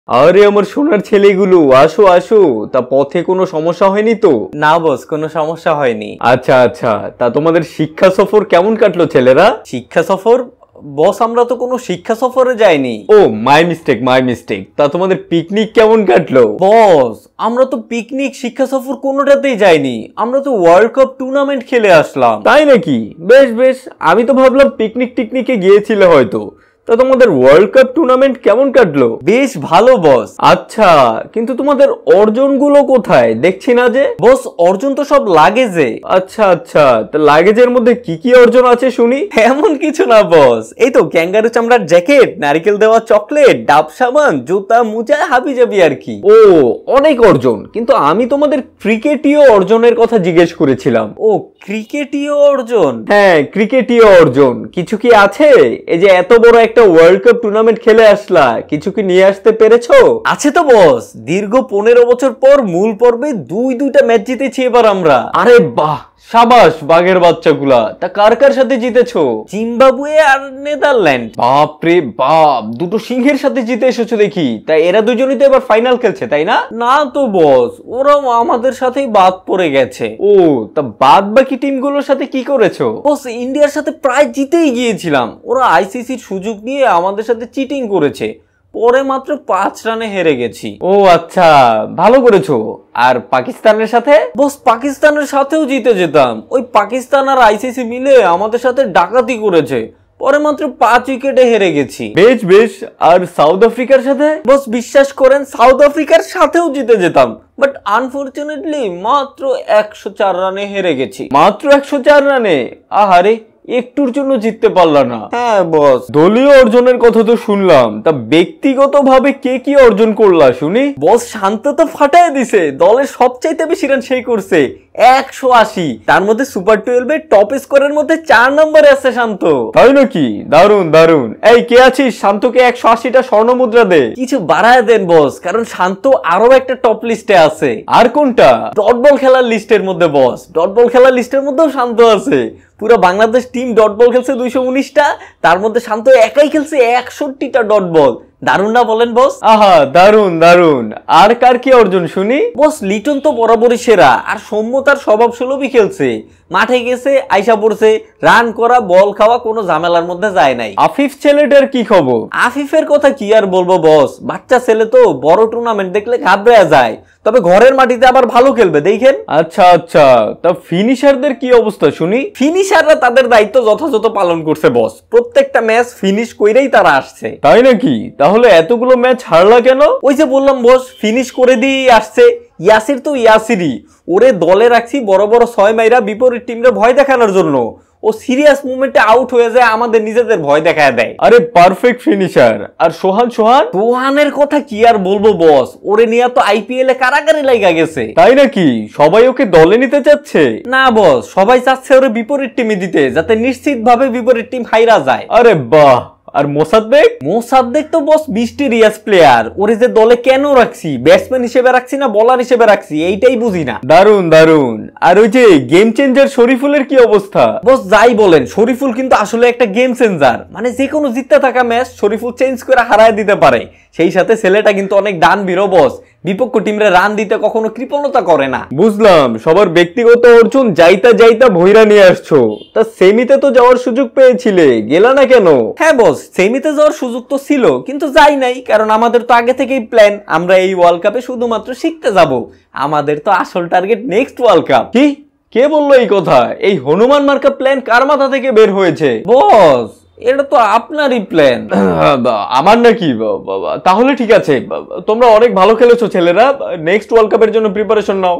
আরে আমার সোনার ছেলেগুলো, আসো আসো। তা পথে কোনো সমস্যা হয়নি তো? না বস, কোনো সমস্যা হয়নি। আচ্ছা আচ্ছা, তা তোমাদের শিক্ষা সফর কেমন কাটলো ছেলেরা? শিক্ষা সফর? বস আমরা তো কোনো শিক্ষা সফরে যাইনি। Oh my mistake my mistake. তা তোমাদের পিকনিক কেমন কাটলো? বস আমরা তো পিকনিক শিক্ষা সফর কোনোটাতেই যাইনি, আমরা তো ওয়ার্ল্ড কাপ টুর্নামেন্ট খেলে আসলাম। তাই নাকি? বেশ বেশ, আমি তো ভাবলাম পিকনিক টিকনিকে গিয়েছিলে হয়তো। তা তোমাদের ওয়ার্ল্ড কাপ টুর্নামেন্ট কেমন কাটলো? বেশ ভালো বস। আচ্ছা, কিন্তু তোমাদের অর্জনগুলো কোথায় দেখছি না যে? বস অর্জন তো সব লাগেজে। আচ্ছা আচ্ছা, তা লাগেজের মধ্যে কি কি অর্জন আছে শুনি? এমন কিছু না বস, এই তো ক্যাঙ্গারু চামড়ার জ্যাকেট, নারকেল দেওয়া চকলেট, ডাব সাবান, জুতা, মোজা, হাবি জাবি আর কি। ও অনেক অর্জন, কিন্তু আমি তোমাদের ক্রিকেটীয় অর্জনের কথা জিজ্ঞেস করেছিলাম। ও ক্রিকেটীয় অর্জন? হ্যাঁ ক্রিকেটীয় অর্জন কিছু কি আছে? এই যে এত বড় একটা ওয়ার্ল্ড কাপ টুর্নামেন্ট খেলে আসলা, কিছু কি নিয়ে আসতে পেরেছো? আছে তো বস, দীর্ঘ 15 বছর পর মূল পর্বে দুইটা ম্যাচ জিতেছি এবার আমরা। আরে বাহ, সাবাস বাঘের বাচ্চাগুলা। তা কার কার সাথে জিতেছো? জিম্বাবুয়ে আর নেদারল্যান্ড। বাপ রে বাপ, দুটো সিংহের সাথে জিতে এসেছো দেখি। তাই এরা দুজনই তো এবার ফাইনাল খেলছে, তাই না? না তো বস, ওরাও আমাদের সাথেই বাদ পড়ে গেছে। ও, তা বাদ বাকি টিমগুলোর সাথে কি করেছো? বস ইন্ডিয়ার সাথে প্রায় জিতেই গিয়েছিলাম, ওরা আইসিসির সুযোগ নিয়ে আমাদের সাথে চিটিং করেছে, পরে মাত্র 5 রানে হেরে গেছি। ও আচ্ছা, ভালো করেছো। আর পাকিস্তানের সাথে? বস পাকিস্তানের সাথেও জিতে যেতাম, ওই পাকিস্তান আর আইসিসি মিলে আমাদের সাথে ডাকাতি করেছে, পরে মাত্র 5 উইকেটে হেরে গেছি। বেশ বেশ। আর সাউথ আফ্রিকার সাথে? বস বিশ্বাস করেন সাউথ আফ্রিকার সাথেও জিতে যেতাম, বাট আনফরচুনেটলি মাত্র 104 রানে হেরে গেছি। মাত্র 104 রানে? আহারে, একটুর জন্য জিততে পারলা না। হ্যাঁ বস। দলীয় অর্জনের কথা তো শুনলাম, তা ব্যক্তিগতভাবে কে কি অর্জন করলা শুনি? বস শান্ত তো ফাটাই দিছে, দলের সবচাইতে বেশি রান সেই করছে 180, তার মধ্যে সুপার 12 এর টপ স্কোরের মধ্যে 4 নম্বরে আছে শান্ত। তাই নাকি? দারুন দারুন। এই কে আছিস, শান্তকে 180টা স্বর্ণ মুদ্রা দে। কিছু বাড়ায় দেন বস, কারণ শান্ত আরো একটা টপ লিস্টে আছে। আর কোনটা? ডট বল খেলার লিস্টের মধ্যে বস, ডট বল খেলার লিস্টের মধ্যেও শান্ত আছে। পুরো বাংলাদেশ টিম ডট বল খেলছে 219টা, তার মধ্যে শান্ত একাই খেলছে 61টা ডট বল। দারুণ না বলেন বস? আহা, দারুন দারুন। আর কার কি অর্জন শুনি? বস লিটন তো বরাবরই সেরা, আর সৌম্য তার স্বভাব সুলভই খেলছে, মাঠে গেছে আইসা পড়ছে, রান করা বল খাওয়া কোনো ঝামেলার মধ্যে যায় নাই। আফিফ ছেলেটার কি খবর? আফিফের কথা কি আর বলবো বস, বাচ্চা ছেলে তো, বড় টুর্নামেন্ট দেখলে ঘাবড়ে যায়, তবে ঘরের মাটিতে আবার ভালো খেলবে দেখেন। আচ্ছা আচ্ছা, তা ফিনিশারদের কি অবস্থা শুনি? ফিনিশাররা তাদের দায়িত্ব যথাযথ পালন করছে বস, প্রত্যেকটা ম্যাচ ফিনিশ কইরেই তারা আসছে। তাই নাকি? তাহলে এতগুলো ম্যাচ হারলা কেন? ওই যে বললাম বস, ফিনিশ করে দিয়েই আসছে। ইয়াসির তো ইয়াসিরই, ওরে দলে রাখছি বড় বড় 6 মাইরা বিপরীত টিমরে ভয় দেখানোর জন্য, ও সিরিয়াস মুভমেন্টে আউট হয়ে যায়, আমাদের নিজেদের ভয় দেখায় দেয়। আরে পারফেক্ট ফিনিশার। আর সোহান? সোহানের কথা কি আর বলবো বস, ওরে নিয়ে তো আইপিএল এ কারাগারি লাগা গেছে। তাই নাকি? সবাই ওকে দলে নিতে চাচ্ছে? না বস, সবাই চাচ্ছে ওরে বিপরীত টিমে দিতে, যাতে নিশ্চিত ভাবে বিপরীত টিম হাইরা যায়। আরে বাহ। আর মোসাদ্দেক? মোসাদ্দেক তো বস মিস্টেরিয়াস প্লেয়ার, ওরে যে দলে কেন রাখছি, ব্যাটসম্যান হিসেবে রাখছি না বলার হিসেবে রাখছি, এইটাই বুঝি না। দারুন দারুন। আর ওই যে গেম চেঞ্জার শরীফুলের কি অবস্থা? বস যাই বলেন, শরীফুল কিন্তু আসলে একটা গেম চেঞ্জার, মানে যে কোনো জিততে থাকা ম্যাচ শরীফুল চেঞ্জ করে হারায় দিতে পারে। সেই সাথে ছেলেটা কিন্তু অনেক ডানবীরও বস, বিপক্ষ টিমরে রান দিতে কখনো কৃপণতা করে না। বুঝলাম, সবার ব্যক্তিগত অর্জন যাইতা যাইতা ভইরা নিয়ে আসছো। তা সেমিতে তো যাওয়ার সুযোগ পেয়েছিলে, গেলা না কেন? হ্যাঁ বস, সেমিতে যাওয়ার সুযোগ তো ছিল, কিন্তু যাই নাই, কারণ আমাদের তো আগে থেকেই প্ল্যান আমরা এই ওয়ার্ল্ড কাপে শুধুমাত্র শিখতে যাব, আমাদের তো আসল টার্গেট নেক্সট ওয়ার্ল্ড কাপ। কি? কে বললো এই কথা? এই হনুমান মার্কা প্ল্যান কার মাথা থেকে বের হয়েছে? বস এটা তো আপনারই প্ল্যান। আমার নাকি? তাহলে ঠিক আছে, তোমরা অনেক ভালো খেলেছো ছেলেরা, নেক্সট ওয়ার্ল্ড কাপের জন্য প্রিপারেশন নাও।